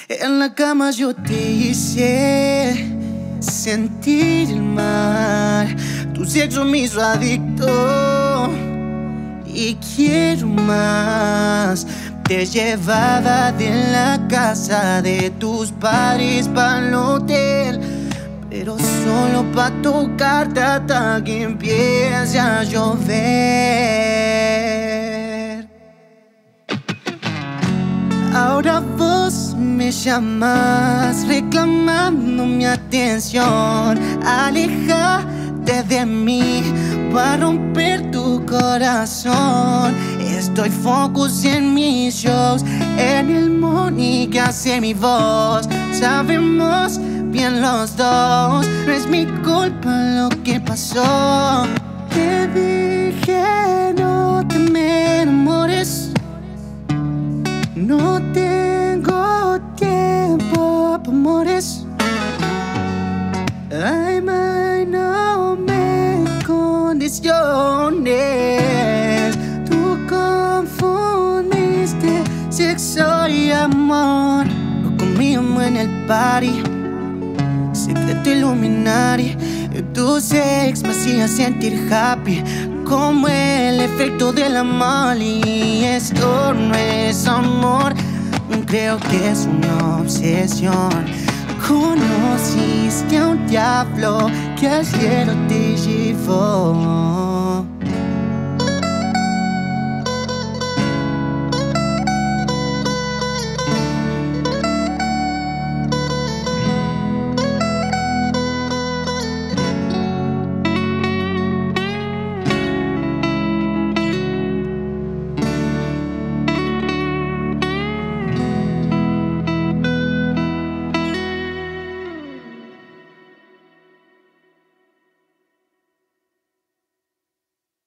En la cama yo te hice sentir el mar. Tu sexo me hizo adicto y quiero más. Te llevaba de la casa de tus padres pa'l hotel, pero solo pa' tocarte hasta que empiece a llover. Ahora vos me llamas reclamando mi atención. Aléjate de mí para romper tu corazón. Estoy focus en mis shows, en el money que hace mi voz. Sabemos bien los dos, no es mi culpa lo que pasó. Te dije no te me enamores, no tengo tiempo pa' amores. Ay, my, no me condiciones. Tú confundiste sexo y amor. Lo comíamos en el party, secreto Illuminati. Tu sex me hacía sentir happy, como el efecto de la Molly. Esto no es amor, creo que es una obsesión. Conociste a un diablo que al cielo te llevó.